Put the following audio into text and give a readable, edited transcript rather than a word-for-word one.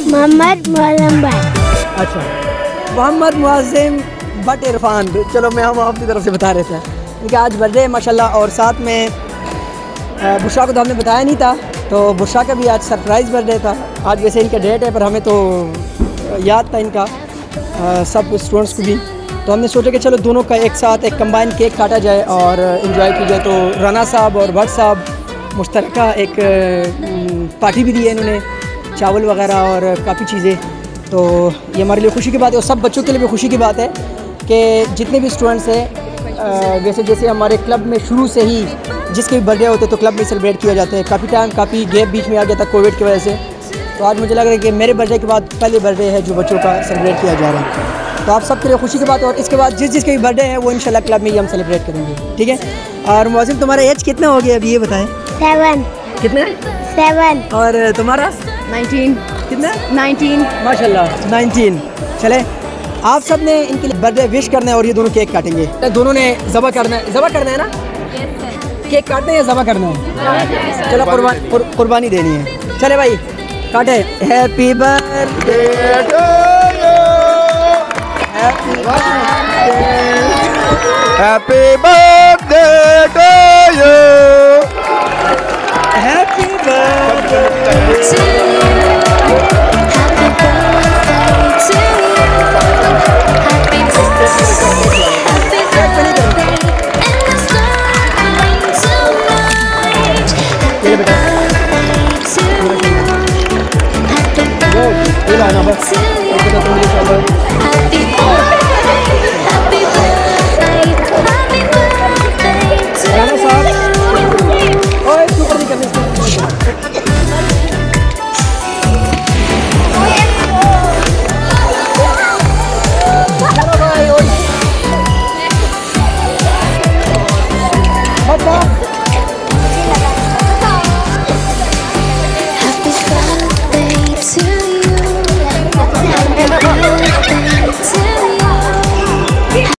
मोहम्मद मुअज़्ज़म भाई। अच्छा, मोहम्मद मुअज़्ज़म बट इरफान। चलो मैं हम अपनी तरफ से बता रहे थे इनका आज बर्थडे है माशाल्लाह। और साथ में बुशरा को तो हमने बताया नहीं था, तो बुशरा का भी आज सरप्राइज़ बर्थडे था। आज वैसे इनका डेट है पर हमें तो याद था इनका, सब स्टूडेंट्स को भी। तो हमने सोचा कि चलो दोनों का एक साथ एक कंबाइन केक काटा जाए और इन्जॉय की जाए। तो राना साहब और भट्ट साहब मुश्तरका एक पार्टी भी दी है इन्होंने, चावल वगैरह और काफ़ी चीज़ें। तो ये हमारे लिए खुशी की बात है और सब बच्चों के लिए भी खुशी की बात है कि जितने भी स्टूडेंट्स हैं, वैसे जैसे हमारे क्लब में शुरू से ही जिसके भी बर्थडे होते तो क्लब में सेलिब्रेट किया जाता है। काफ़ी गैप बीच में आ गया था कोविड की वजह से। तो आज मुझे लग रहा है कि मेरे बर्थडे के बाद पहले बर्थडे है जो बच्चों का सेलिब्रेट किया जा रहा है। तो आप सबके लिए खुशी की बात है। और इसके बाद जिसके भी बर्थडे है वो इंशाल्लाह क्लब में ही हम सेलिब्रेट करेंगे, ठीक है। और मुअज़्ज़म तुम्हारा एज कितना हो गया अभी ये बताएं? 7। कितना? 7। और तुम्हारा? 19। कितना? 19 माशाल्लाह 19। चले आप सब ने इनके लिए बर्थडे विश करना है और ये दोनों केक काटेंगे। दोनों ने ज़बह करना है ना? केक काटना है या ज़बह करना है? चलो कुर्बानी देनी है। चले भाई काटे। Happy birthday to you, happy birthday to you, happy birthday.